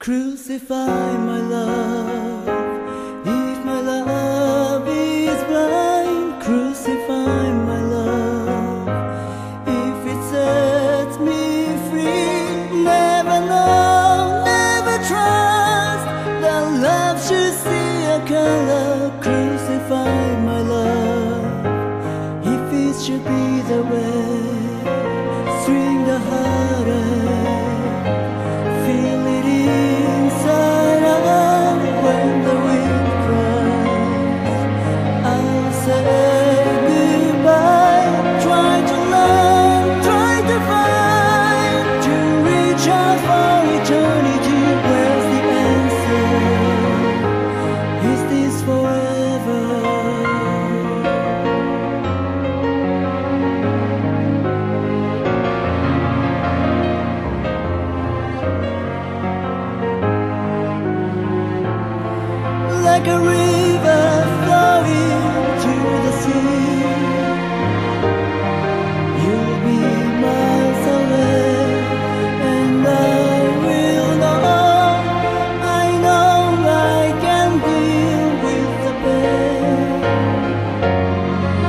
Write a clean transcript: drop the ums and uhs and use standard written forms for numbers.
Crucify my love, if my love is blind. Crucify my love, if it sets me free. Never know, never trust that love should see a color. Crucify my love, if it should be the way. String the heartache, feel it inside out. When the wind cries, I'll say goodbye. Try to learn, try to find, to reach out for eternity. Where's the answer? Is this forever? Like a river flowing to the sea, you'll be miles away, and I will know. I know I can deal with the pain.